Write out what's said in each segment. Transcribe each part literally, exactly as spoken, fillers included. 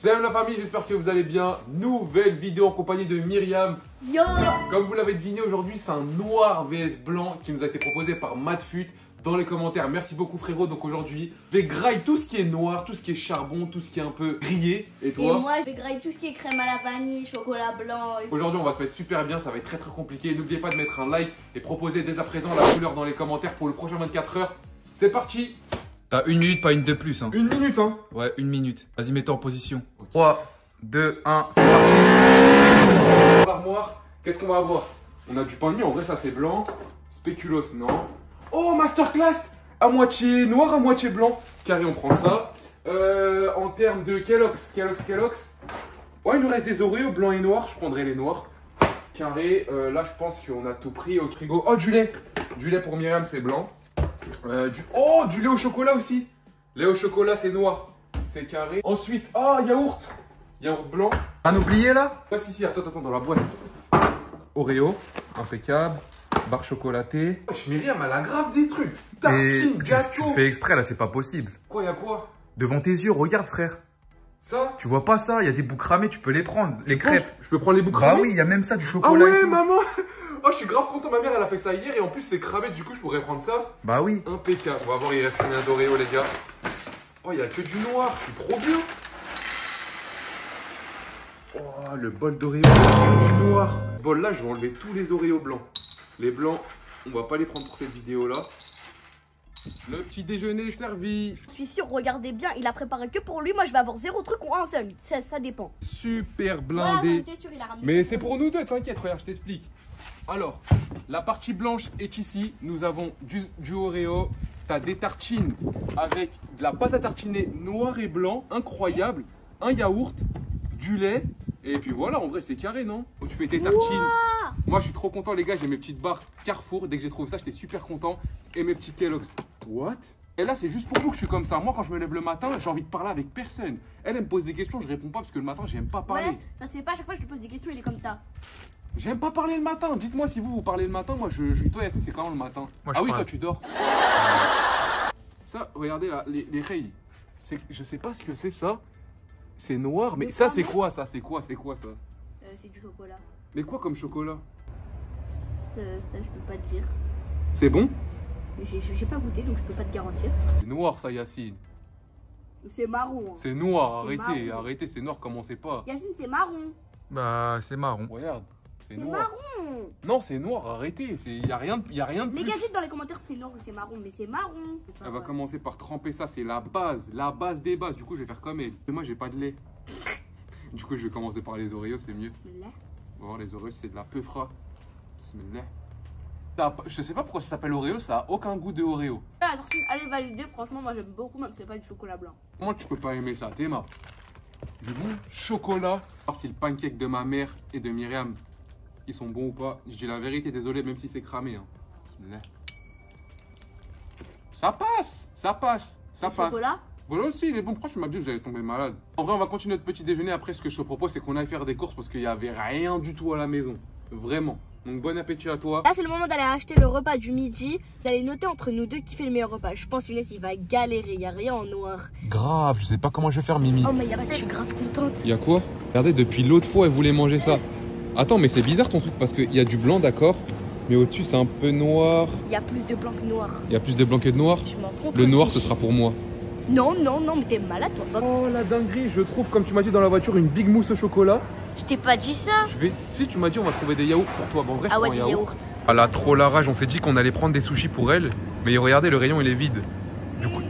Salut la famille, j'espère que vous allez bien. Nouvelle vidéo en compagnie de Myriam. Yo. Comme vous l'avez deviné, aujourd'hui c'est un noir vs blanc qui nous a été proposé par Madfut dans les commentaires. Merci beaucoup frérot. Donc aujourd'hui, je vais grailler tout ce qui est noir, tout ce qui est charbon, tout ce qui est un peu grillé. Et toi? Et moi je vais grailler tout ce qui est crème à la vanille, chocolat blanc. Et... Aujourd'hui on va se mettre super bien, ça va être très très compliqué. N'oubliez pas de mettre un like et proposer dès à présent la couleur dans les commentaires pour le prochain vingt-quatre heures. C'est parti. T'as une minute, pas une de plus. Hein. Une minute hein. Ouais, une minute. Vas-y, mets-toi en position. Okay. trois, deux, un, c'est parti. Dans l'armoire, qu'est-ce qu'on va avoir? On a du pain de mie, en vrai ça c'est blanc. Spéculoos, non. Oh, masterclass. À moitié noir, à moitié blanc. Carré, on prend ça. Euh, en termes de Kellogg's, Kellogg's, Kellogg's. Ouais, il nous reste des Oreos blancs et noirs. Je prendrai les noirs. Carré, euh, là je pense qu'on a tout pris au frigo. Oh, du lait. Du lait pour Myriam, c'est blanc. Euh, du... Oh, du lait au chocolat aussi. Lait au chocolat, c'est noir. C'est carré. Ensuite, oh, yaourt. Yaourt blanc. Un oublié là? Ah, si, si, attends, attends, dans la boîte. Oreo, impeccable. Barre chocolatée. Wesh, Myriam, elle a grave des trucs. Tartine, gâteau. Tu fais exprès là, c'est pas possible. Quoi, y'a quoi? Devant tes yeux, regarde frère. Ça? Tu vois pas ça? Il y a des bouts cramés, tu peux les prendre. Les crêpes. Je peux prendre les bouts Bah cramés? oui, il y a même ça, du Ah chocolat. ouais, maman. Oh, je suis grave content, ma mère elle a fait ça hier et en plus c'est cramé, du coup je pourrais prendre ça. Bah oui. Impeccable. On va voir, il reste combien d'Oreo les gars. Oh, il y a que du noir, je suis trop bien. Oh, le bol d'Oreo, du noir. Ce bol là, je vais enlever tous les Oreos blancs. Les blancs, on va pas les prendre pour cette vidéo là. Le petit déjeuner est servi. Je suis sûr, regardez bien, il a préparé que pour lui. Moi je vais avoir zéro truc ou un seul. Ça, ça dépend. Super Voilà, blindé. sûr, il a ramené Mais c'est pour nous deux, t'inquiète, regarde, je t'explique. Alors, la partie blanche est ici. Nous avons du, du Oreo. T'as des tartines avec de la pâte à tartiner noir et blanc, incroyable. Un yaourt, du lait. Et puis voilà, en vrai, c'est carré, non? Tu fais tes tartines. Wow. Moi, je suis trop content, les gars. J'ai mes petites barres Carrefour. Dès que j'ai trouvé ça, j'étais super content. Et mes petits Kellogg's. What? Et là, c'est juste pour vous que je suis comme ça. Moi, quand je me lève le matin, j'ai envie de parler avec personne. Elle, elle me pose des questions, je réponds pas parce que le matin, j'aime pas parler. Ouais, ça se fait pas, à chaque fois que je lui pose des questions, il est comme ça. J'aime pas parler le matin. Dites-moi si vous, vous parlez le matin. Moi, je. je... Toi, Yasmine, c'est quand le matin? Moi, je Ah oui, prends toi, un... tu dors. Ça, regardez là, les, les rayons. Je sais pas ce que c'est ça. C'est noir, mais Le ça, pain c'est noir. quoi ça? C'est quoi? C'est quoi ça? Euh, c'est du chocolat. Mais quoi comme chocolat? Ça, ça, je peux pas te dire. C'est bon? J'ai pas goûté, donc je peux pas te garantir. C'est noir ça, Yacine. C'est marron. Hein. C'est noir, C'est arrêtez, marron. arrêtez, c'est noir, commencez pas. Yacine, c'est marron. Bah, c'est marron. Regarde, c'est C'est noir. marron. Non, c'est noir, arrêtez, il y a rien, de- y a rien de Les plus. gars, dites dans les commentaires si c'est noir ou c'est marron, mais c'est marron. Elle va commencer par tremper ça, c'est la base, la base des bases. Du coup, je vais faire comme elle. Mais moi, j'ai pas de lait. Du coup, je vais commencer par les Oreos, c'est mieux. Bismillah. On va voir les Oreos, c'est de la peufra. Bismillah. Ça a pas- Je sais pas pourquoi ça s'appelle Oreo, ça a aucun goût de Oreo. Ah, attention, allez valider, franchement, moi j'aime beaucoup, même si c'est pas du chocolat blanc. Comment tu peux pas aimer ça, Théma? Du bon chocolat. Alors si le pancake de ma mère et de Myriam, ils sont bons ou pas. Je dis la vérité, désolé, même si c'est cramé. Hein. Bismillah. Ça passe, ça passe, ça Le passe. chocolat. Voilà aussi, il est bon. Pourquoi tu m'as dit que j'allais tomber malade? En vrai, on va continuer notre petit déjeuner. Après, ce que je te propose, c'est qu'on aille faire des courses parce qu'il n'y avait rien du tout à la maison. Vraiment. Donc, bon appétit à toi. Là, c'est le moment d'aller acheter le repas du midi. D'aller noter entre nous deux qui fait le meilleur repas. Je pense, Younes, il va galérer. Il n'y a rien en noir. Grave, je sais pas comment je vais faire, Mimi. Oh, mais y a pas, je suis grave contente. Il y a quoi? Regardez, depuis l'autre fois, elle voulait manger ça. Attends, mais c'est bizarre ton truc parce qu'il y a du blanc, d'accord. Mais au-dessus, c'est un peu noir. Il y a plus de blanc que noir. Il y a plus de blanc que de noir. Je m'en contredis. Le noir, ce sera pour moi. Non, non, non, mais t'es malade, toi. Oh, la dinguerie. Je trouve, comme tu m'as dit dans la voiture, une big mousse au chocolat. Je t'ai pas dit ça. Je vais... Si, tu m'as dit, on va trouver des yaourts pour toi. Bon, en vrai, je Ah ouais, prends des un yaourt. yaourts. Elle a trop la rage, on s'est dit qu'on allait prendre des sushis pour elle. Mais regardez, le rayon il est vide. Du coup.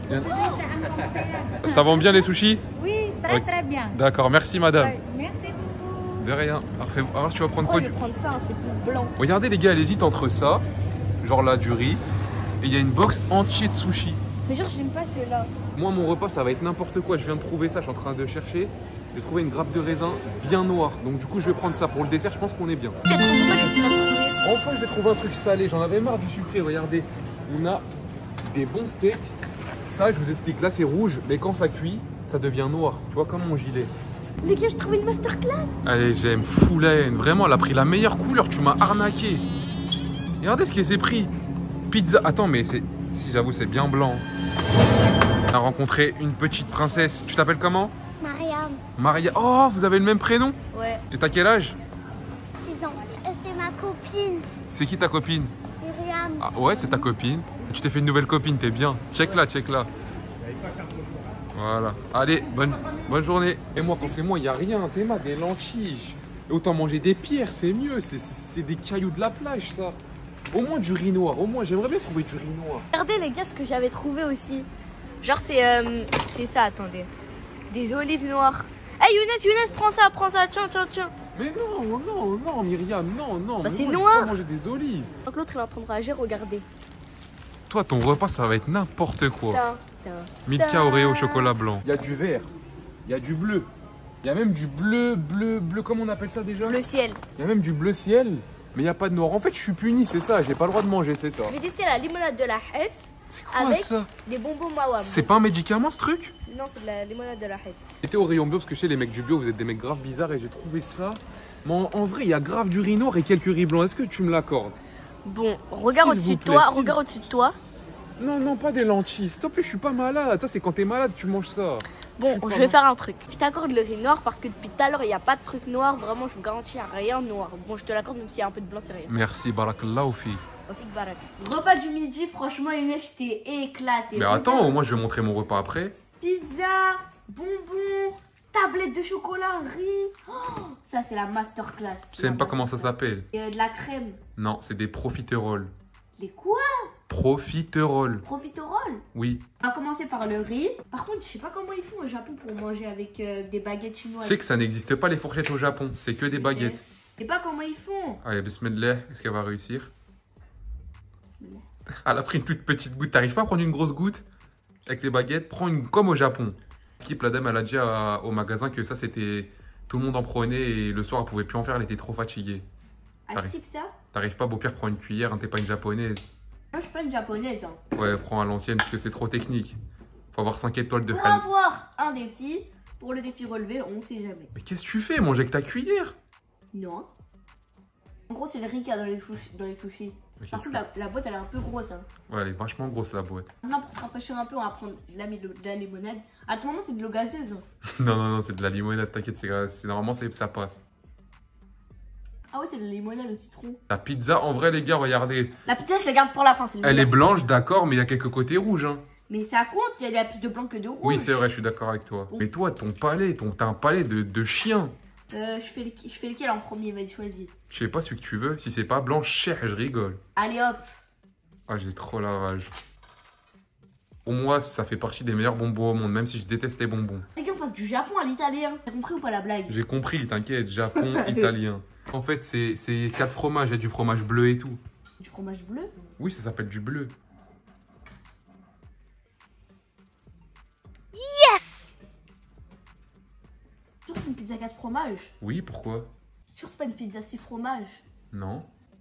Ça vend bien les sushis? Oui, très Ok. très bien. D'accord, merci madame. Ouais, merci beaucoup. De rien. Parfait. Alors tu vas prendre Oh, quoi je du... vais prendre ça, hein, c'est plus blanc. Regardez les gars, elle hésite entre ça, genre là du riz, et il y a une box entière de sushis. Mais genre, j'aime pas celui-là. Moi, mon repas, ça va être n'importe quoi. Je viens de trouver ça, je suis en train de chercher. J'ai trouvé une grappe de raisin bien noire. Donc, du coup, je vais prendre ça. Pour le dessert, je pense qu'on est bien. Enfin, j'ai trouvé un truc salé. J'en avais marre du sucré. Regardez, on a des bons steaks. Ça, je vous explique. Là, c'est rouge, mais quand ça cuit, ça devient noir. Tu vois, comme mon gilet. Les gars, je trouve une masterclass. Allez, j'aime fou la haine. Vraiment, elle a pris la meilleure couleur. Tu m'as arnaqué. Regardez ce qui s'est pris. Pizza. Attends, mais c'est... Si j'avoue, c'est bien blanc. On a rencontré une petite princesse. Tu t'appelles comment? Mariam. Maria. Oh, vous avez le même prénom? Ouais. Et t'as quel âge? six ans. C'est ma copine, C'est qui ta copine? Myriam. Ah ouais, c'est ta copine. Tu t'es fait une nouvelle copine, t'es bien. Check là, check là. Voilà. Allez, bonne, bonne journée. Et moi, quand c'est moi, il n'y a rien. T'es mal, des lentilles. Autant manger des pierres, c'est mieux. C'est des cailloux de la plage, ça. Au moins du riz noir. Au moins, j'aimerais bien trouver du riz noir. Regardez les gars ce que j'avais trouvé aussi. Genre c'est euh, c'est ça, attendez. Des olives noires. Hey Younes, Younes, prends ça, prends ça, tiens, tiens, tiens. Mais non, non, non, Myriam, non, non. Bah, mais c'est moi, je noir. veux pas manger des olives. Donc l'autre il est en train de réagir, regardez. Toi, ton repas, ça va être n'importe quoi. Tin, tin, Milka tin. Oreo chocolat blanc. Il y a du vert, il y a du bleu, il y a même du bleu, bleu, bleu, comment on appelle ça déjà? Le ciel. Il y a même du bleu ciel, mais il n'y a pas de noir. En fait, je suis puni, c'est ça, j'ai pas le droit de manger, c'est ça. Je vais tester la limonade de la Hesse C'est quoi avec ça? des bonbons Mawam. C'est pas un médicament ce truc? Non, c'est de la limonade de la Hesse. J'étais au rayon bio parce que chez les mecs du bio, vous êtes des mecs grave bizarres et j'ai trouvé ça. Mais en, en vrai, il y a grave du riz noir et quelques riz blancs. Est-ce que tu me l'accordes? Bon, regarde S'il au-dessus vous de plaît, toi, s'il- regarde au-dessus de toi. Non, non, pas des lentilles. S'il te plaît, je suis pas malade. Ça, c'est quand t'es malade, tu manges ça. Bon, Je suis je pas vais mal. faire un truc. Je t'accorde le riz noir parce que depuis tout à l'heure, il n'y a pas de truc noir. Vraiment, je vous garantis, il n'y a rien de noir. Bon, je te l'accorde même s'il y a un peu de blanc, c'est rien. Merci, barakallah fi. Rafik Barak. Repas du midi, franchement, Younes, je t'ai éclaté. Mais attends, au moins je vais montrer mon repas après. Pizza, bonbons, tablette de chocolat, riz. Oh, ça, c'est la masterclass. Tu sais même pas comment ça s'appelle? Et euh, de la crème. Non, c'est des profiteroles. Les quoi? Profiteroles. Profiterole. Oui. On va commencer par le riz. Par contre, je sais pas comment ils font au Japon pour manger avec euh, des baguettes Tu chinoises. sais que ça n'existe pas les fourchettes au Japon, c'est que des baguettes. Je sais pas comment ils font. Allez, bismillah, est-ce qu'elle va réussir? Bismillah. Elle a pris une toute petite goutte. T'arrives pas à prendre une grosse goutte avec les baguettes? Prends une comme au Japon. Skip, la dame, elle a dit à- au magasin que ça c'était. Tout le monde en prenait et le soir elle pouvait plus en faire, elle était trop fatiguée. Ah, T'arrives. type ça? T'arrives pas, beau pire, prends une cuillère, hein, t'es pas une japonaise. Moi, je suis pas une japonaise. Hein. Ouais, prends à l'ancienne parce que c'est trop technique. Faut avoir cinq étoiles de Pour Han. avoir un défi, pour le défi relevé, on sait jamais. Mais qu'est-ce que tu fais? Manger avec ta cuillère? Non. En gros, c'est le riz qu'il y a dans les, sushis- dans les sushis. Ok, Par tu contre, la, la boîte, elle est un peu grosse. Hein. Ouais, elle est vachement grosse la boîte. Maintenant, pour se rafraîchir un peu, on va prendre de la, de la limonade. À tout moment, c'est de l'eau gazeuse. Hein. non, non, non, c'est de la limonade, t'inquiète, c'est c'est- normalement c'est- ça passe. Ah ouais, c'est de la limonade au citron. La pizza, en vrai, les gars, regardez. La pizza, je la garde pour la fin. C'est le Elle est meilleur. blanche, d'accord, mais il y a quelques côtés rouges. Hein. Mais ça compte, il y a plus de blanc que de rouge. Oui, c'est vrai, je suis d'accord avec toi. Mais toi, ton palais, ton, t'as un palais de, de chien. Euh, je, fais le- je fais lequel en premier? Vas-y, choisis. Je sais pas celui que tu veux. Si c'est pas blanc, cher, je rigole. Allez hop. Ah, j'ai trop la rage. Pour moi, ça fait partie des meilleurs bonbons au monde, même si je déteste les bonbons. Les gars, on passe du Japon à l'italien. T'as compris ou pas la blague? J'ai compris, t'inquiète, Japon, italien. En fait, c'est c'est quatre fromages, il y a du fromage bleu et tout. Du fromage bleu? Oui, ça s'appelle du bleu. Sûr, c'est une pizza quatre fromages? Oui, pourquoi? Sûr, c'est pas une pizza six fromages? Non.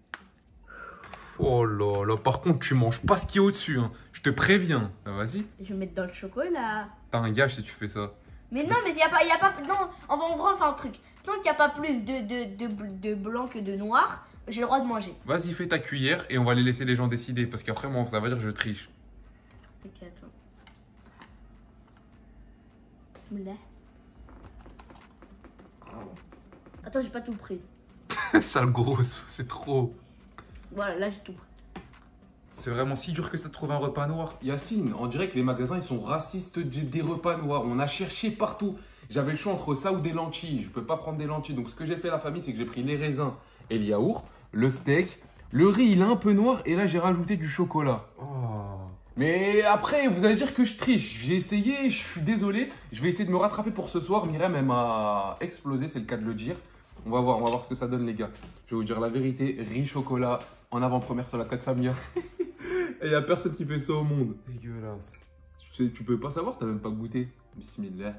Oh là là, par contre, tu manges pas ce qui est au-dessus, hein. Je te préviens. Ah, vas-y, Je vais mettre dans le chocolat. t'as un gage si tu fais ça. Mais non, mais il y a pas, y a pas, non, on va, on va faire un truc. Tant qu'il n'y a pas plus de, de, de, de blanc que de noir, j'ai le droit de manger. Vas-y, fais ta cuillère et on va les laisser les gens décider, parce qu'après, moi, ça va dire que je triche. Ok, attends. Bismillah. Attends, j'ai pas tout pris. Sale grosse, c'est trop. Voilà, là j'ai tout pris. C'est vraiment si dur que ça de trouver un repas noir. Yacine, on dirait que les magasins, ils sont racistes des, des repas noirs. On a cherché partout. J'avais le choix entre ça ou des lentilles. Je peux pas prendre des lentilles. Donc, ce que j'ai fait, la famille, c'est que j'ai pris les raisins et le yaourt, le steak. Le riz, il est un peu noir. Et là, j'ai rajouté du chocolat. Oh. Mais après, vous allez dire que je triche. J'ai essayé, je suis désolé. Je vais essayer de me rattraper pour ce soir. Myriam, elle m'a explosé, c'est le cas de le dire. On va voir, on va voir ce que ça donne, les gars. Je vais vous dire la vérité. Riz chocolat en avant-première sur la Côte Famia. Et il n'y a personne qui fait ça au monde. Dégueulasse. Tu, sais, tu peux pas savoir, t'as même pas goûté. Bismillah.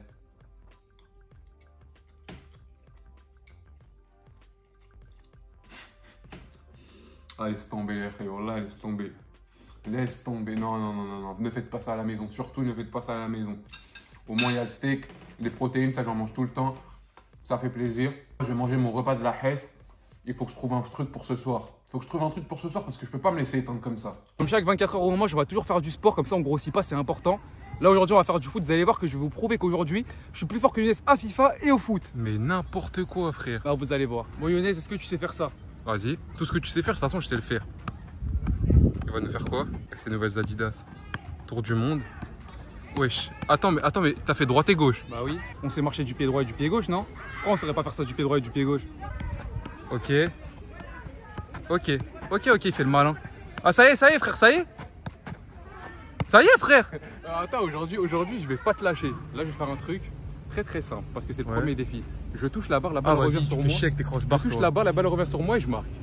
Ah, laisse tomber, les frères. Wallah, laisse tomber. Laisse tomber. Non, non, non, non, non. Ne faites pas ça à la maison. Surtout, ne faites pas ça à la maison. Au moins, il y a le steak, les protéines, ça, j'en mange tout le temps. Ça fait plaisir. Je vais manger mon repas de la Hesse. Il faut que je trouve un truc pour ce soir. Il faut que je trouve un truc pour ce soir parce que je peux pas me laisser éteindre comme ça. Comme chaque vingt-quatre heures au moment, je vais toujours faire du sport, comme ça on grossit pas, c'est important. Là aujourd'hui on va faire du foot, vous allez voir que je vais vous prouver qu'aujourd'hui je suis plus fort que Younes à FIFA et au foot. Mais n'importe quoi, frère. Bah vous allez voir. Bon Younes, est-ce que tu sais faire ça? Vas-y, tout ce que tu sais faire, de toute façon, je sais le faire. Il va nous faire quoi avec ces nouvelles Adidas? Tour du monde. Wesh. Attends, mais attends, mais t'as fait droite et gauche. Bah oui, on sait marcher du pied droit et du pied gauche, non? Pourquoi on saurait pas faire ça du pied droit et du pied gauche? Ok. Ok. Ok, ok, il fait le malin. Ah, ça y est, ça y est, frère, ça y est? Ça y est, frère? Alors attends, aujourd'hui, aujourd'hui, je vais pas te lâcher. Là, je vais faire un truc très très simple parce que c'est le Ouais. premier défi. Je touche la barre, la balle Ah, revient vas-y, sur tu moi. fais chier avec tes Je crossbars. touche toi. la balle, la balle revient sur moi et je marque.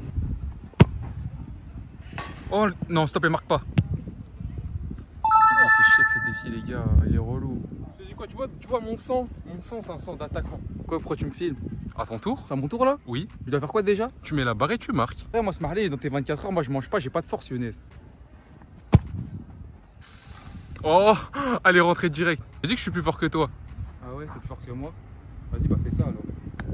Oh, non, stop, elle marque pas. Il fait chier avec ces défis, les gars. Il est relou. Je te dis quoi, tu vois, tu vois mon sang, mon sang, c'est un sang d'attaquant. Quoi, pourquoi tu me filmes? À ton tour? C'est à mon tour là? Oui. Je dois faire quoi déjà? Tu mets la barre et tu marques. Frère, moi, ce marlé, dans tes vingt-quatre heures, moi, je mange pas, j'ai pas de force, Younes. Oh, elle est rentrée direct. J'ai dit que je suis plus fort que toi. Ah ouais, t'es plus fort que moi? Vas-y, bah fais ça alors.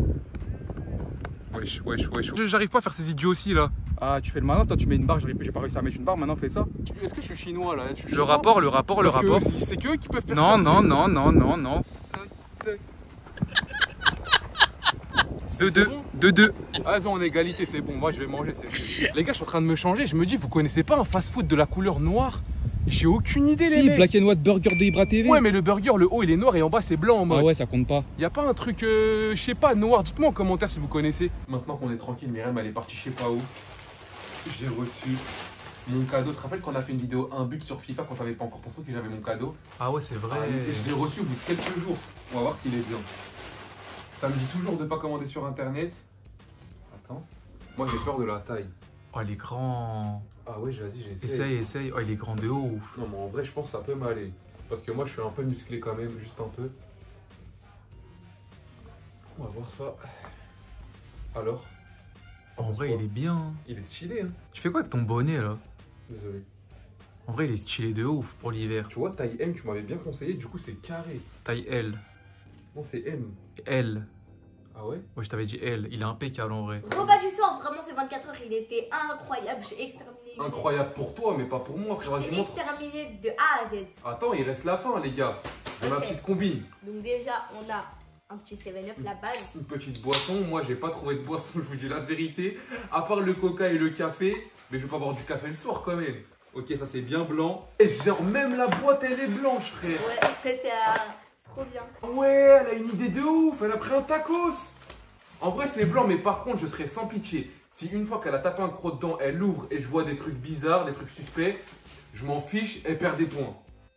Wesh, wesh, wesh. J'arrive pas à faire ces idiots aussi là. Ah, tu fais le malin, toi, tu mets une barre, j'ai j'ai pas réussi à mettre une barre, maintenant fais ça. Est-ce que je suis chinois là? Je suis Le chinois rapport, le rapport, le Parce que rapport. c'est- c'est qu'eux qui peuvent faire Non, ça. non, non, non, non, non. deux deux, bon deux deux. Ah, vas-y, on est égalité, c'est bon, moi je vais manger. c'est- Les gars, je suis en train de me changer, je me dis, vous connaissez pas un fast-food de la couleur noire? J'ai aucune idée, les mecs. and White Burger de Ibra T V. Ouais, mais le burger, le haut il est noir et en bas c'est blanc en mode. Ah ouais, ça compte pas. Y a pas un truc, euh, je sais pas, noir? Dites-moi en commentaire si vous connaissez. Maintenant qu'on est tranquille, Myriam elle est partie je sais pas où. J'ai reçu mon cadeau. Tu te rappelles qu'on a fait une vidéo un but sur FIFA quand t'avais pas encore ton truc et j'avais mon cadeau? Ah ouais, c'est vrai. Et je l'ai reçu au bout de quelques jours. On va voir s'il est bien. Ça me dit toujours de pas commander sur internet. Attends. Moi j'ai peur de la taille. Oh, il est grand. Ah ouais, vas-y, j'ai essayé. Essaye, essaye. Oh, il est grand de ouf. Non, mais en vrai, je pense que ça peut m'aller. Parce que moi, je suis un peu musclé quand même, juste un peu. On va voir ça. Alors? En vrai, il est bien. Il est stylé, hein? Tu fais quoi avec ton bonnet là? Désolé. En vrai, il est stylé de ouf pour l'hiver. Tu vois, taille M, tu m'avais bien conseillé, du coup, c'est carré. Taille L. Non, c'est M. L. Ah ouais? Ouais, je t'avais dit L. Il est impeccable en vrai. Repas du soir, vraiment ces vingt-quatre heures, il était incroyable. J'ai exterminé. Incroyable pour toi, mais pas pour moi, frère. J'ai Vas-y, montre. exterminé de A à Z. Attends, il reste la fin, les gars. J'ai ma Ok. petite combine. Donc déjà, on a un petit seven up, la base. Une petite boisson. Moi, j'ai pas trouvé de boisson, je vous dis la vérité. À part le coca et le café. Mais je vais pas boire du café le soir quand même. Ok, ça c'est bien blanc. Et genre, même la boîte, elle est blanche, frère. Ouais, c'est euh, c'est trop bien. Ouais, elle a une idée de ouf. Elle a pris un tacos. En vrai, c'est blanc, mais par contre, je serais sans pitié. Si une fois qu'elle a tapé un croc dedans, elle ouvre et je vois des trucs bizarres, des trucs suspects, je m'en fiche, elle perd des points.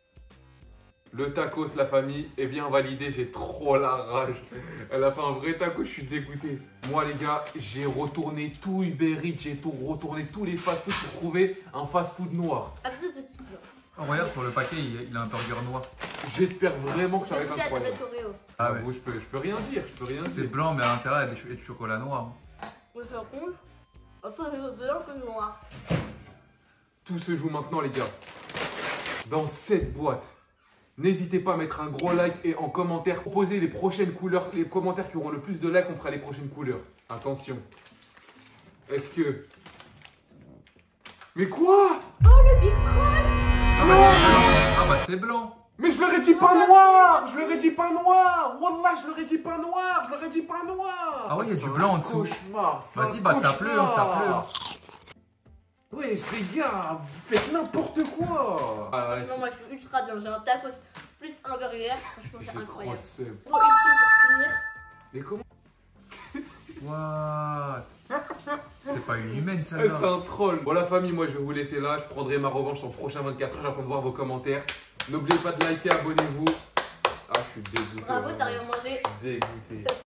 Le tacos, la famille, est bien validé. J'ai trop la rage. Elle a fait un vrai tacos, je suis dégoûté. Moi, les gars, j'ai retourné tout Uber Eats, j'ai tout retourné tous les fast-food pour trouver un fast-food noir. Ah, tout, tout, tout, tout. Oh, regarde sur le paquet, il, il a un burger noir. J'espère vraiment que ça va J'ai être goûté à incroyable. tablette Oreo. Ah ouais. Bon, je peux, je peux rien dire, je peux rien C'est dire. blanc, mais à l'intérieur, il y a du chocolat noir. On fait un conge. Enfin, c'est blanc comme noir. Tout se joue maintenant, les gars. Dans cette boîte. N'hésitez pas à mettre un gros like et en commentaire, proposer les prochaines couleurs, les commentaires qui auront le plus de likes, on fera les prochaines couleurs. Attention. Est-ce que... Mais quoi? Oh, le Big Troll. Ah bah c'est blanc. Ah bah c'est blanc. Mais je leur ai dit pas noir. Je leur ai dit pas noir. Wallah, je leur ai dit pas noir. Je leur ai dit pas noir. Ah ouais, il y a C'est du un blanc en dessous. Cauchemar. c'est Vas-y, un bah tape-le, cauchemar. tape-le. Ouais, les gars, vous faites n'importe quoi. Ah ouais, Non, moi, je suis ultra bien. J'ai un tacos plus un burger. Franchement, j'ai c'est trop le incroyable. seum. Bon, ultime pour finir. Mais comment? What? C'est pas une humaine Eh, celle-là. c'est un troll. Bon la famille, moi je vais vous laisser là. Je prendrai ma revanche sur le prochain vingt-quatre heures. J'attends de voir vos commentaires. N'oubliez pas de liker, abonnez-vous. Ah, je suis dégoûté. Bravo, t'as vraiment. rien mangé. Dégoûté.